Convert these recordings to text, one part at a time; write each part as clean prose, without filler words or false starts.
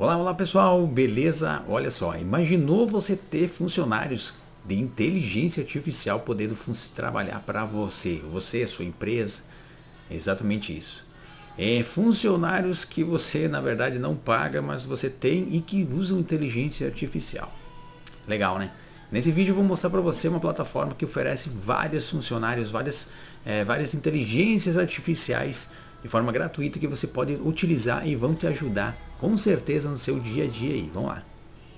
Olá, olá pessoal, beleza? Olha só, imaginou você ter funcionários de inteligência artificial podendo trabalhar para você, a sua empresa? É exatamente isso. É funcionários que você na verdade não paga, mas você tem e que usam inteligência artificial. Legal, né? Nesse vídeo eu vou mostrar para você uma plataforma que oferece vários funcionários, várias inteligências artificiais de forma gratuita que você pode utilizar e vão te ajudar com certeza no seu dia a dia aí. Vamos lá.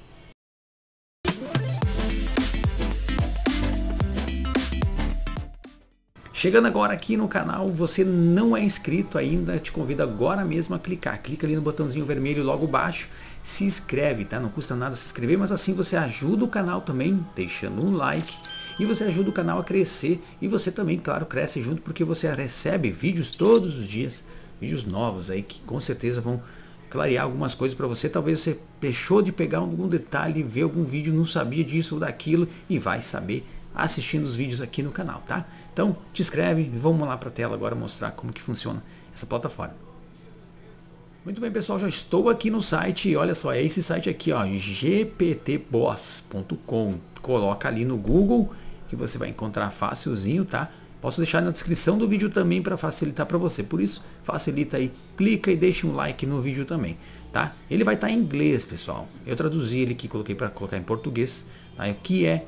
Chegando agora aqui no canal, você não é inscrito ainda, te convido agora mesmo a clicar. Clica ali no botãozinho vermelho logo abaixo, se inscreve, tá? Não custa nada se inscrever, mas assim você ajuda o canal também, deixando um like. E você ajuda o canal a crescer e você também, claro, cresce junto porque você recebe vídeos todos os dias, vídeos novos aí que com certeza vão clarear algumas coisas para você. Talvez você deixou de pegar algum detalhe, ver algum vídeo, não sabia disso ou daquilo e vai saber assistindo os vídeos aqui no canal, tá? Então te inscreve e vamos lá para a tela agora mostrar como que funciona essa plataforma. Muito bem pessoal, já estou aqui no site e olha só, é esse site aqui, ó, gptboss.com. Coloca ali no Google que você vai encontrar facilzinho, tá? Posso deixar na descrição do vídeo também para facilitar para você, por isso facilita aí, clica e deixa um like no vídeo também, tá? Ele vai estar em inglês, pessoal. Eu traduzi ele aqui, coloquei para colocar em português, tá? O que é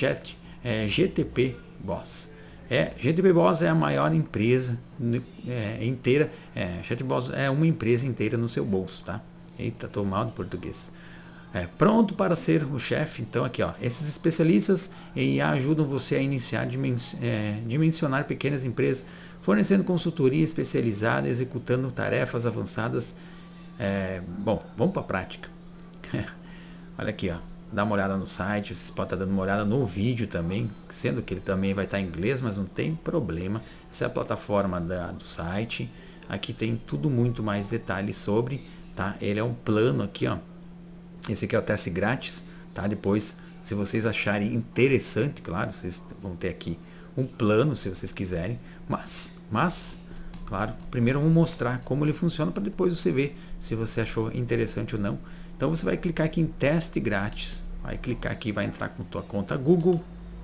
GTP Boss? GTP Boss é a maior empresa inteira. GTP Boss é uma empresa inteira no seu bolso, tá? Eita, tô mal de português. Pronto para ser o chefe. Então aqui, ó, esses especialistas em IA ajudam você a iniciar, dimensionar pequenas empresas, fornecendo consultoria especializada, executando tarefas avançadas. Bom, vamos para a prática. Olha aqui, ó. Dá uma olhada no site, vocês podem estar dando uma olhada no vídeo também, sendo que ele também vai estar em inglês, mas não tem problema. Essa é a plataforma do site. Aqui tem tudo muito mais detalhes sobre, tá? Ele é um plano aqui, ó. Esse aqui é o teste grátis, tá? Depois, se vocês acharem interessante, claro, vocês vão ter aqui um plano, se vocês quiserem. Mas, claro, primeiro eu vou mostrar como ele funciona para depois você ver se você achou interessante ou não. Então você vai clicar aqui em teste grátis, vai clicar aqui, vai entrar com tua conta Google.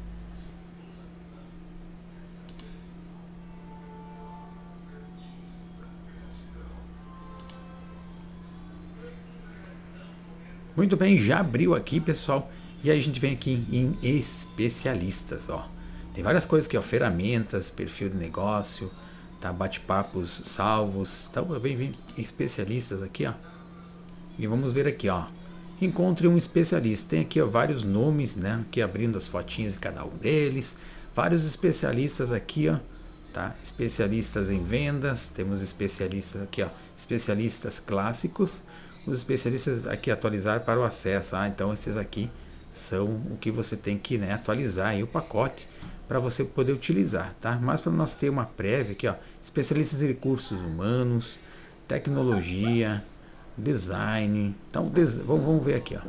Muito bem, já abriu aqui, pessoal. E aí a gente vem aqui em especialistas, ó. Tem várias coisas aqui, ó, ferramentas, perfil de negócio, tá, bate-papos salvos. Então vem especialistas aqui, ó. E vamos ver aqui, ó. Encontre um especialista. Tem aqui, ó, vários nomes, né? Aqui abrindo as fotinhas de cada um deles. Vários especialistas aqui, ó. Tá? Especialistas em vendas. Temos especialistas aqui, ó. Especialistas clássicos. Os especialistas aqui atualizar para o acesso. Então esses aqui são o que você tem que, né, atualizar aí o pacote para você poder utilizar, tá? Mas para nós ter uma prévia aqui, ó. Especialistas em recursos humanos, tecnologia, design. Então vamos ver aqui, ó.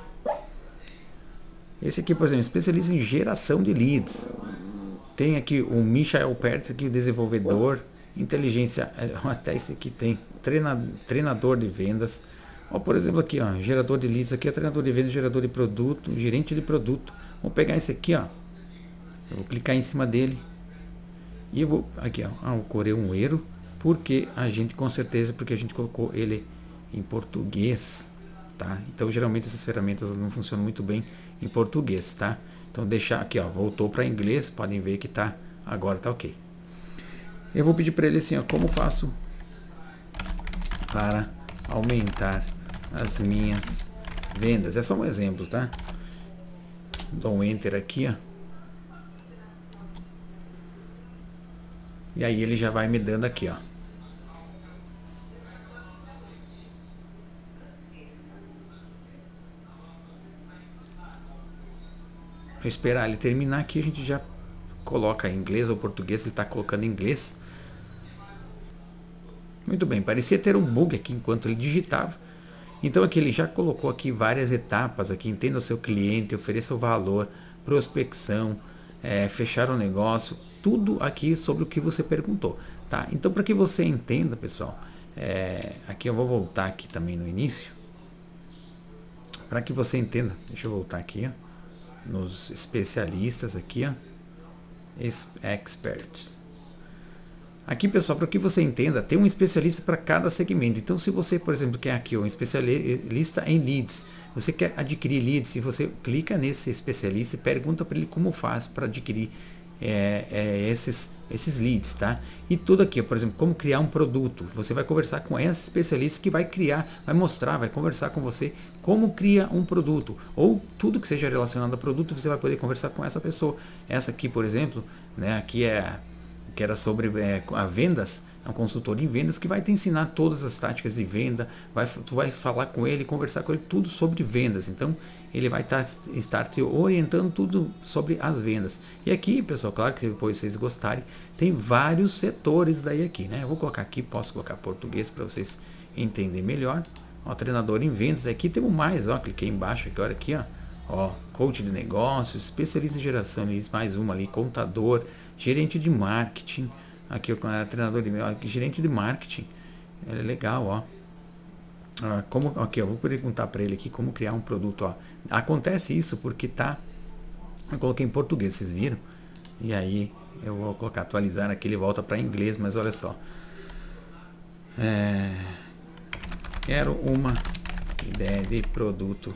Esse aqui, por exemplo, especialista em geração de leads. Tem aqui o Michael Pertz aqui, o desenvolvedor, inteligência, até esse aqui tem treinador de vendas. Ó, por exemplo aqui, ó, gerador de leads, aqui é treinador de vendas, gerador de produto, gerente de produto. Vamos pegar esse aqui, ó. Eu vou clicar em cima dele e eu vou aqui, ó, ocorreu um erro porque a gente com certeza porque a gente colocou ele em português, tá? Então geralmente essas ferramentas não funcionam muito bem em português, tá? Então deixar aqui, ó, voltou para inglês, podem ver que tá agora tá ok. Eu vou pedir para ele assim, ó, como faço para aumentar as minhas vendas? É só um exemplo, tá? Dou um enter aqui, ó. E aí ele já vai me dando aqui, ó. Esperar ele terminar aqui, a gente já coloca em inglês ou português. Ele está colocando em inglês. Muito bem, parecia ter um bug aqui enquanto ele digitava. Então aqui ele já colocou aqui várias etapas aqui. Entenda o seu cliente, ofereça o valor, prospecção, fechar o negócio, tudo aqui sobre o que você perguntou, tá? Então para que você entenda, pessoal, aqui eu vou voltar aqui também no início. para que você entenda, deixa eu voltar aqui, ó, nos especialistas aqui, ó, experts. Aqui, pessoal, para que você entenda, tem um especialista para cada segmento. Então, se você, por exemplo, quer aqui um especialista em leads, você quer adquirir leads, se você clica nesse especialista e pergunta para ele como faz para adquirir esses leads, tá? E tudo aqui, por exemplo, como criar um produto. Você vai conversar com esse especialista que vai criar, vai mostrar, vai conversar com você como cria um produto. Ou tudo que seja relacionado a produto, você vai poder conversar com essa pessoa. Essa aqui, por exemplo, né, aqui que era sobre a vendas, é um consultor em vendas que vai te ensinar todas as táticas de venda, tu vai falar com ele, conversar com ele tudo sobre vendas. Então ele vai estar te orientando tudo sobre as vendas. E aqui, pessoal, claro que depois vocês gostarem, tem vários setores daí aqui, né? Eu vou colocar aqui, posso colocar português para vocês entenderem melhor. Ó, treinador em vendas, aqui temos mais, ó, cliquei embaixo agora aqui, ó, coach de negócios, especialista em geração, mais uma ali, contador, gerente de marketing, aqui o treinador de gerente de marketing, é legal, ó. Aqui, eu vou perguntar para ele aqui como criar um produto, ó. Acontece isso porque eu coloquei em português, vocês viram? E aí eu vou colocar atualizar aqui, ele volta para inglês, mas olha só. Quero uma ideia de produto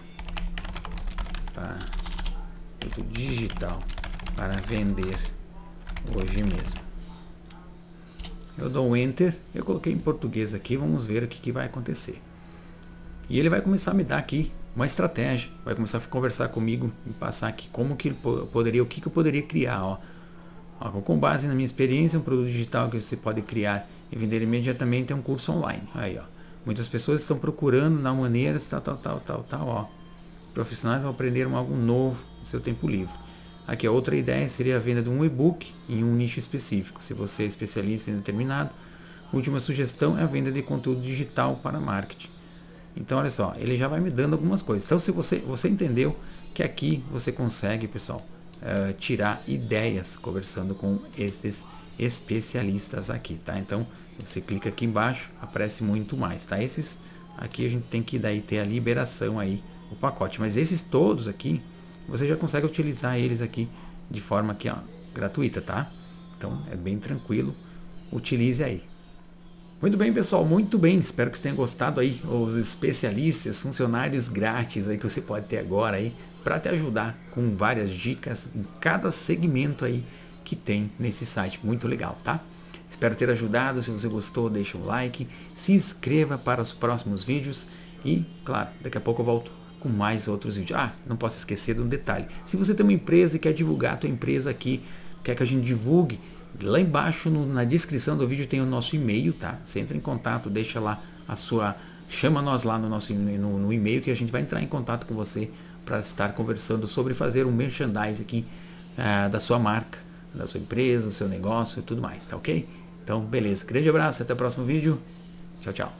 digital para vender hoje mesmo. Eu dou um enter, eu coloquei em português aqui, vamos ver o que vai acontecer. E ele vai começar a me dar aqui uma estratégia, vai começar a conversar comigo e passar aqui como que ele poderia, o que eu poderia criar, ó. Com base na minha experiência, um produto digital que você pode criar e vender imediatamente é um curso online. Aí, ó. Muitas pessoas estão procurando na maneiras tal, ó. Profissionais vão aprender algo novo no seu tempo livre. Aqui a outra ideia seria a venda de um e-book em um nicho específico. Se você é especialista em determinado, a última sugestão é a venda de conteúdo digital para marketing. Então, olha só, ele já vai me dando algumas coisas. Então, se você entendeu que aqui você consegue, pessoal, tirar ideias conversando com esses especialistas aqui, tá? Então, você clica aqui embaixo, aparece muito mais, tá? Esses aqui a gente tem que daí ter a liberação aí, o pacote. Mas esses todos aqui, você já consegue utilizar eles aqui de forma aqui, ó, gratuita, tá? Então, é bem tranquilo. Utilize aí. Muito bem, pessoal, muito bem, espero que você tenha gostado aí, os especialistas, funcionários grátis aí que você pode ter agora aí, para te ajudar com várias dicas em cada segmento aí que tem nesse site, muito legal, tá? Espero ter ajudado, se você gostou, deixa um like, se inscreva para os próximos vídeos e, claro, daqui a pouco eu volto com mais outros vídeos. Não posso esquecer de um detalhe, se você tem uma empresa e quer divulgar a tua empresa aqui, quer que a gente divulgue, lá embaixo na descrição do vídeo tem o nosso e-mail, tá? Você entra em contato, deixa lá chama nós lá no nosso no e-mail que a gente vai entrar em contato com você para estar conversando sobre fazer um merchandising aqui da sua marca, da sua empresa, do seu negócio e tudo mais, tá ok? Então, beleza. Grande abraço, até o próximo vídeo. Tchau, tchau.